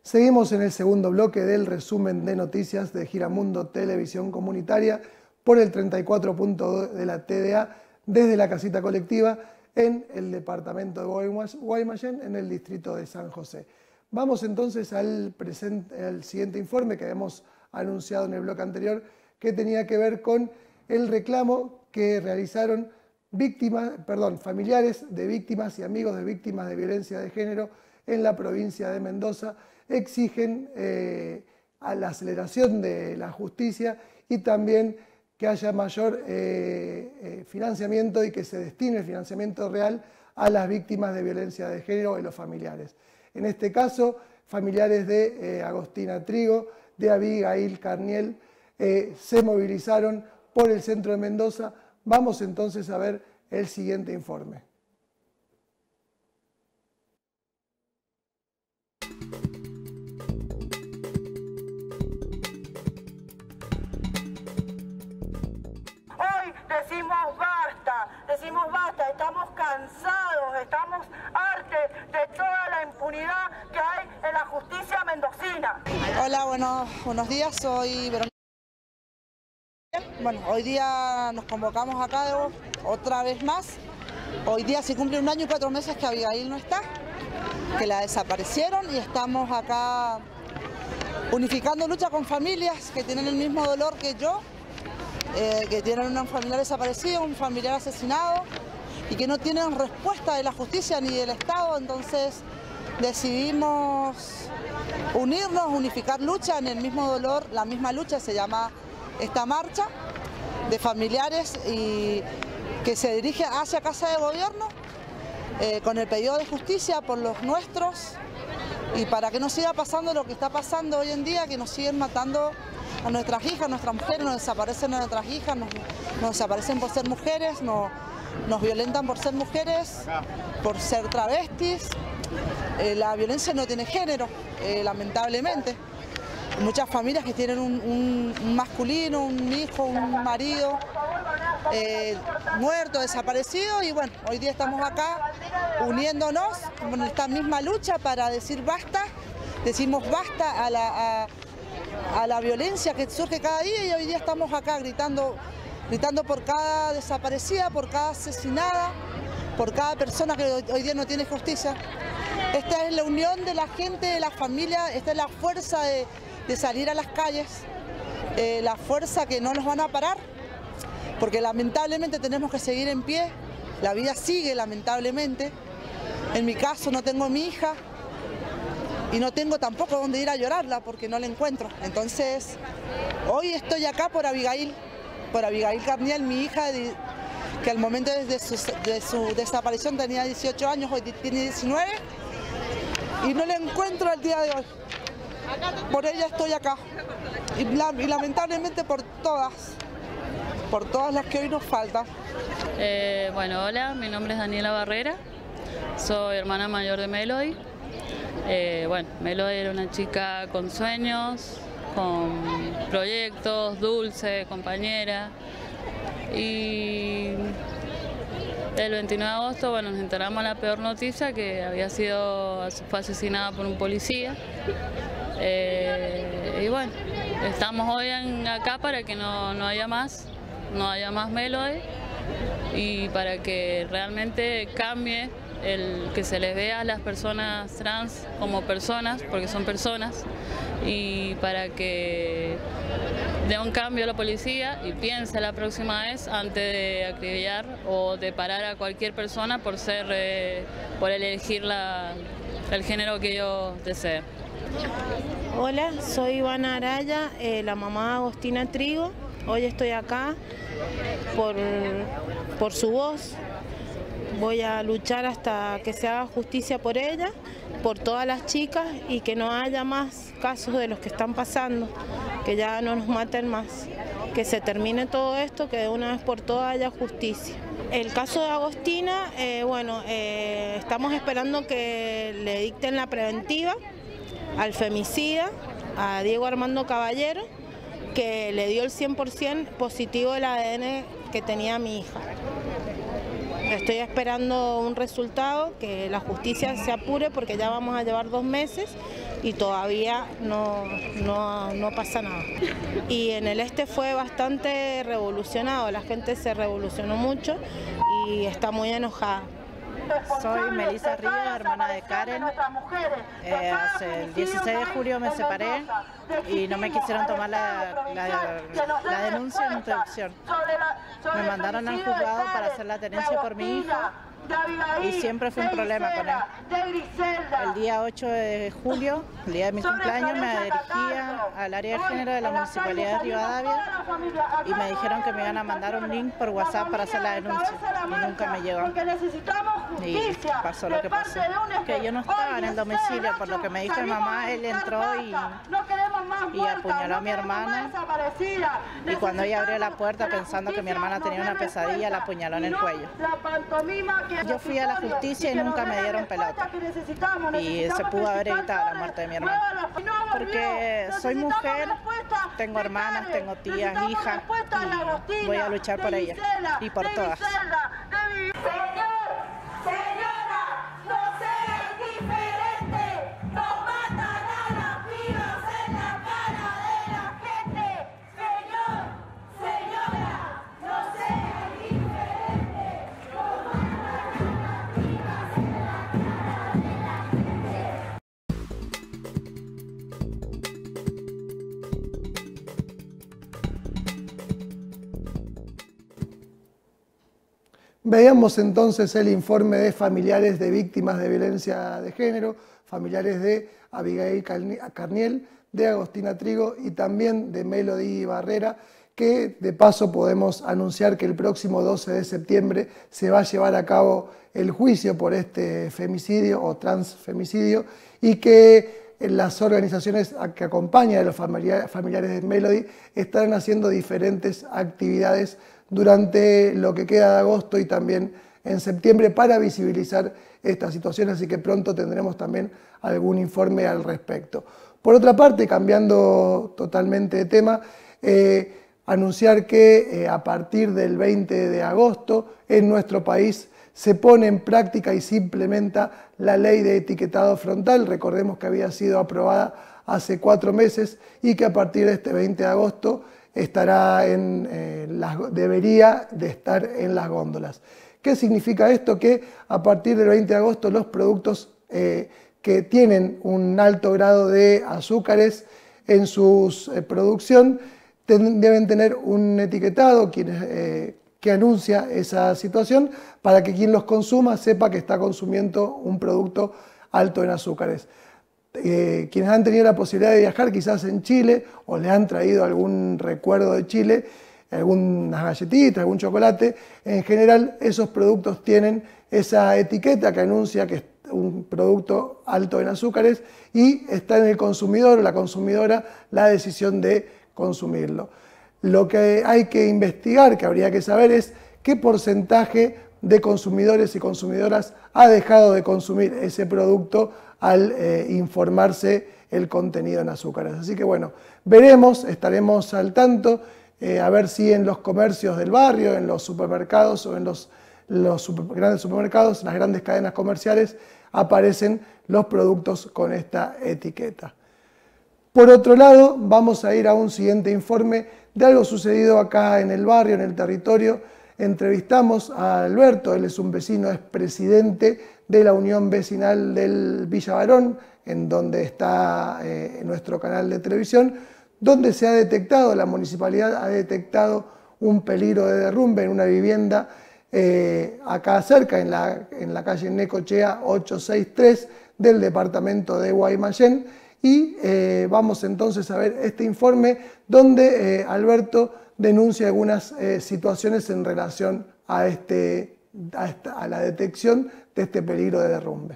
Seguimos en el segundo bloque del resumen de noticias de Giramundo Televisión Comunitaria por el 34.2 de la TDA desde la casita colectiva en el departamento de Guaymallén, en el distrito de San José. Vamos entonces al siguiente informe que habíamos anunciado en el bloque anterior, que tenía que ver con el reclamo que realizaron familiares de víctimas y amigos de víctimas de violencia de género en la provincia de Mendoza. Exigen a la aceleración de la justicia y también que haya mayor financiamiento y que se destine el financiamiento real a las víctimas de violencia de género y los familiares. En este caso, familiares de Agostina Trigo, de Abigail Carniel, se movilizaron por el centro de Mendoza. Vamos entonces a ver el siguiente informe. Decimos basta, estamos cansados, estamos hartos de toda la impunidad que hay en la justicia mendocina. Hola, buenos días, soy Verónica. Bueno, hoy día nos convocamos acá otra vez más. Hoy día se cumple 1 año y 4 meses que Abigail no está, que la desaparecieron, y estamos acá unificando lucha con familias que tienen el mismo dolor que yo. Que tienen un familiar desaparecido, un familiar asesinado y que no tienen respuesta de la justicia ni del Estado. Entonces decidimos unirnos, unificar lucha en el mismo dolor, la misma lucha. Se llama esta marcha de familiares y que se dirige hacia Casa de Gobierno con el pedido de justicia por los nuestros y para que no siga pasando lo que está pasando hoy en día, que nos siguen matando a nuestras hijas, a nuestras mujeres, nos desaparecen a nuestras hijas, nos desaparecen por ser mujeres, nos violentan por ser mujeres, por ser travestis. La violencia no tiene género, lamentablemente. Hay muchas familias que tienen un masculino, un hijo, un marido muerto, desaparecido, y bueno, hoy día estamos acá uniéndonos con esta misma lucha para decir basta. Decimos basta a la violencia que surge cada día, y hoy día estamos acá gritando por cada desaparecida, por cada asesinada, por cada persona que hoy día no tiene justicia. Esta es la unión de la gente, de la familia, esta es la fuerza de salir a las calles, la fuerza que no nos van a parar, porque lamentablemente tenemos que seguir en pie, la vida sigue lamentablemente. En mi caso no tengo a mi hija, y no tengo tampoco dónde ir a llorarla porque no la encuentro. Entonces, hoy estoy acá por Abigail Carniel, mi hija, que al momento de su desaparición tenía 18 años, hoy tiene 19, y no la encuentro al día de hoy. Por ella estoy acá, y lamentablemente por todas las que hoy nos faltan. Bueno, hola, mi nombre es Daniela Barrera, soy hermana mayor de Melody. Melody era una chica con sueños, con proyectos, dulce, compañera, y el 29 de agosto nos enteramos la peor noticia, que fue asesinada por un policía. Estamos hoy acá para que no haya más Melody, y para que realmente cambie que se les vea a las personas trans como personas, porque son personas, y para que dé un cambio a la policía y piense la próxima vez antes de acribillar o de parar a cualquier persona por elegir el género que ellos deseen. Hola, soy Ivana Araya, la mamá de Agostina Trigo. Hoy estoy acá por su voz. Voy a luchar hasta que se haga justicia por ella, por todas las chicas, y que no haya más casos de los que están pasando, que ya no nos maten más, que se termine todo esto, que de una vez por todas haya justicia. El caso de Agostina, estamos esperando que le dicten la preventiva al femicida, a Diego Armando Caballero, que le dio el 100% positivo del ADN que tenía mi hija. Estoy esperando un resultado, que la justicia se apure porque ya vamos a llevar 2 meses y todavía no pasa nada. Y en el este fue bastante revolucionado, la gente se revolucionó mucho y está muy enojada. Soy Melissa Ríos, hermana de Karen. Hace el 16 de julio me separé y no me quisieron tomar la denuncia en introducción. Me mandaron al juzgado para hacer la tenencia por mi hijo y siempre fue un problema con él. El día 8 de julio, el día de mi cumpleaños, me dirigía al área de género de la Municipalidad de Rivadavia y me dijeron que me iban a mandar un link por WhatsApp para hacer la denuncia y nunca me llegó. Y pasó lo que pasó, que yo no estaba en el domicilio, por lo que me dijo mi mamá, él entró y apuñaló a mi hermana, y cuando ella abrió la puerta pensando que mi hermana tenía una pesadilla, la apuñaló en el cuello. Yo fui a la justicia y nunca me dieron pelota, y se pudo haber evitado la muerte de mi hermana, porque soy mujer, tengo hermanas, tengo tías, hijas, y voy a luchar por ellas y por todas. Señora, no seas diferente, no matan a las pibas en la cara de la gente. Señor, señora, no seas diferente, no matan a las pibas en la cara de la gente. Veíamos entonces el informe de familiares de víctimas de violencia de género, familiares de Abigail Carniel, de Agostina Trigo y también de Melody Barrera, que de paso podemos anunciar que el próximo 12 de septiembre se va a llevar a cabo el juicio por este femicidio o transfemicidio, y que las organizaciones que acompañan a los familiares de Melody estarán haciendo diferentes actividades durante lo que queda de agosto y también en septiembre para visibilizar esta situación, así que pronto tendremos también algún informe al respecto. Por otra parte, cambiando totalmente de tema, anunciar que a partir del 20 de agosto en nuestro país se pone en práctica y se implementa la ley de etiquetado frontal. Recordemos que había sido aprobada hace 4 meses y que a partir de este 20 de agosto estará debería de estar en las góndolas. ¿Qué significa esto? Que a partir del 20 de agosto los productos que tienen un alto grado de azúcares en su producción deben tener un etiquetado que anuncia esa situación para que quien los consuma sepa que está consumiendo un producto alto en azúcares. Quienes han tenido la posibilidad de viajar quizás en Chile o le han traído algún recuerdo de Chile, algunas galletitas, algún chocolate, en general esos productos tienen esa etiqueta que anuncia que es un producto alto en azúcares y está en el consumidor o la consumidora la decisión de consumirlo. Lo que hay que investigar, que habría que saber, es qué porcentaje de consumidores y consumidoras ha dejado de consumir ese producto al informarse el contenido en azúcares. Así que bueno, veremos, estaremos al tanto, a ver si en los comercios del barrio, en los supermercados o en los grandes supermercados, las grandes cadenas comerciales, aparecen los productos con esta etiqueta. Por otro lado, vamos a ir a un siguiente informe de algo sucedido acá en el barrio, en el territorio. Entrevistamos a Alberto, él es un vecino, es presidente de la Unión Vecinal del Villa Varón, en donde está nuestro canal de televisión, donde se ha detectado, la municipalidad ha detectado un peligro de derrumbe en una vivienda acá cerca, en la calle Necochea 863 del departamento de Guaymallén. Y vamos entonces a ver este informe donde Alberto denuncia algunas situaciones en relación a la detección de este peligro de derrumbe.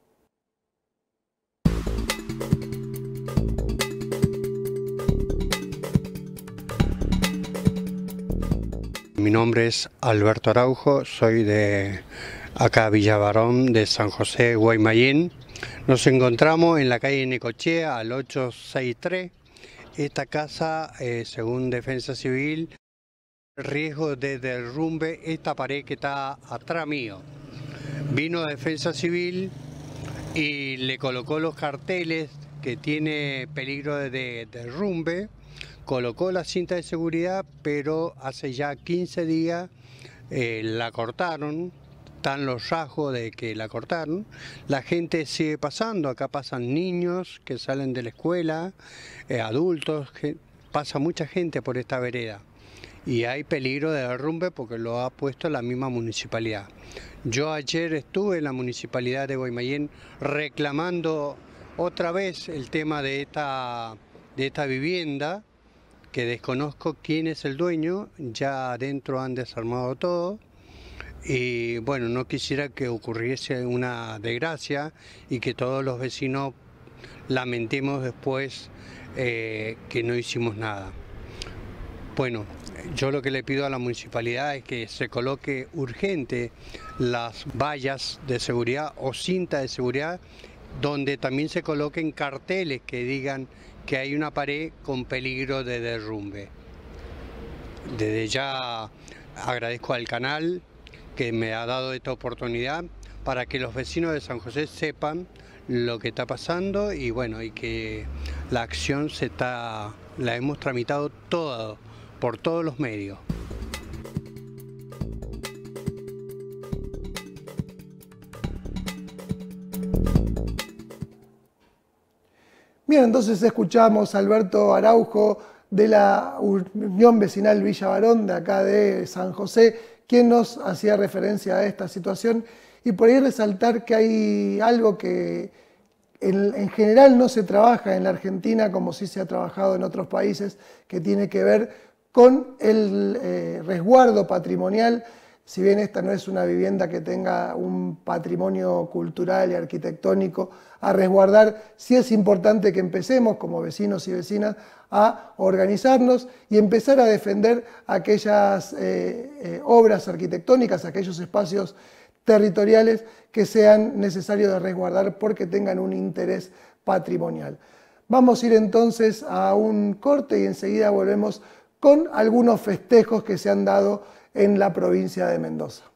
Mi nombre es Alberto Araujo, soy de acá Villa Varón de San José, Guaymallén. Nos encontramos en la calle Necochea al 863. Esta casa, según Defensa Civil, riesgo de derrumbe esta pared que está atrás mío. Vino Defensa Civil y le colocó los carteles que tiene peligro de derrumbe, colocó la cinta de seguridad, pero hace ya 15 días la cortaron, están los rasgos de que la cortaron. La gente sigue pasando, acá pasan niños que salen de la escuela, adultos, pasa mucha gente por esta vereda. Y hay peligro de derrumbe porque lo ha puesto la misma municipalidad. Yo ayer estuve en la municipalidad de Guaymallén reclamando otra vez el tema de esta vivienda, que desconozco quién es el dueño, ya adentro han desarmado todo. Y bueno, no quisiera que ocurriese una desgracia y que todos los vecinos lamentemos después que no hicimos nada. Bueno, yo lo que le pido a la municipalidad es que se coloque urgente las vallas de seguridad o cinta de seguridad, donde también se coloquen carteles que digan que hay una pared con peligro de derrumbe. Desde ya agradezco al canal que me ha dado esta oportunidad para que los vecinos de San José sepan lo que está pasando y bueno, y que la acción la hemos tramitado toda por todos los medios. Bien, entonces escuchamos a Alberto Araujo de la Unión Vecinal Villa Barón, de acá de San José, quien nos hacía referencia a esta situación y por ahí resaltar que hay algo que en general no se trabaja en la Argentina como sí se ha trabajado en otros países, que tiene que ver con el resguardo patrimonial. Si bien esta no es una vivienda que tenga un patrimonio cultural y arquitectónico a resguardar, sí es importante que empecemos como vecinos y vecinas a organizarnos y empezar a defender aquellas obras arquitectónicas, aquellos espacios territoriales que sean necesarios de resguardar porque tengan un interés patrimonial. Vamos a ir entonces a un corte y enseguida volvemos con algunos festejos que se han dado en la provincia de Mendoza.